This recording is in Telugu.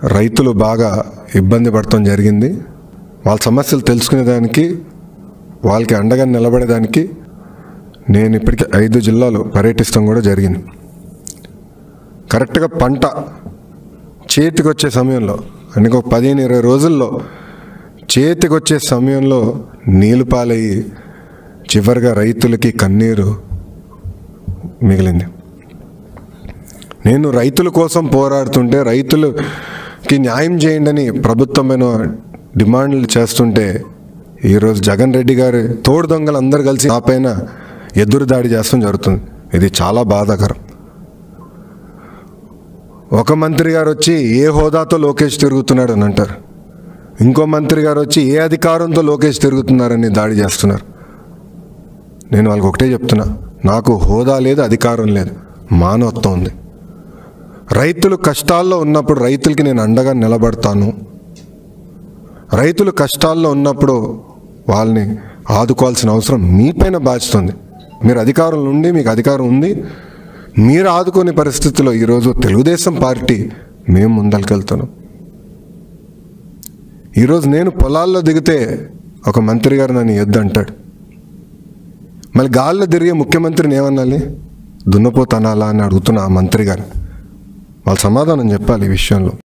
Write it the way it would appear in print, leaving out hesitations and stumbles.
రైతులు బాగా ఇబ్బంది పడటం జరిగింది. వాళ్ళ సమస్యలు తెలుసుకునేదానికి, వాళ్ళకి అండగా నిలబడేదానికి నేను ఇప్పటికీ 5 జిల్లాలు పర్యటిస్తాం కూడా జరిగింది. కరెక్ట్గా పంట చేతికి వచ్చే సమయంలో, అంటే ఒక 15-20 రోజుల్లో చేతికి వచ్చే సమయంలో నీళ్ళు పాలయ్యి చివరిగా రైతులకి కన్నీరు మిగిలింది. నేను రైతుల కోసం పోరాడుతుంటే, రైతులకి న్యాయం చేయండి అని ప్రభుత్వమైన డిమాండ్లు చేస్తుంటే, ఈరోజు జగన్ రెడ్డి గారి తోడు దొంగలు అందరూ కలిసి నా పైన ఎదురు దాడి చేస్తాం జరుగుతుంది. ఇది చాలా బాధాకరం. ఒక మంత్రి గారు వచ్చి ఏ హోదాతో లోకేష్ తిరుగుతున్నాడు అని అంటారు, ఇంకో మంత్రి గారు వచ్చి ఏ అధికారంతో లోకేష్ తిరుగుతున్నారని దాడి చేస్తున్నారు. నేను వాళ్ళకి ఒకటే చెప్తున్నా, నాకు హోదా లేదు, అధికారం లేదు, మానవత్వం ఉంది. రైతులు కష్టాల్లో ఉన్నప్పుడు రైతులకి నేను అండగా నిలబడతాను. రైతులు కష్టాల్లో ఉన్నప్పుడు వాళ్ళని ఆదుకోవాల్సిన అవసరం మీపైన బాధ్యత ఉంది. మీరు అధికారంలో ఉండి, మీకు అధికారం ఉంది, మీరు ఆదుకునే పరిస్థితిలో ఈరోజు తెలుగుదేశం పార్టీ మేము ముందరికెళ్తున్నాం. ఈరోజు నేను పొలాల్లో దిగితే ఒక మంత్రి గారు నన్ను ఎద్దు అంటాడు. మళ్ళీ గాల్లో తిరిగే ముఖ్యమంత్రిని ఏమనాలి? దున్నపోతనాలా అని అడుగుతున్న ఆ మంత్రి గారు. వాళ్ళు సమాధానం చెప్పాలి ఈ విషయంలో.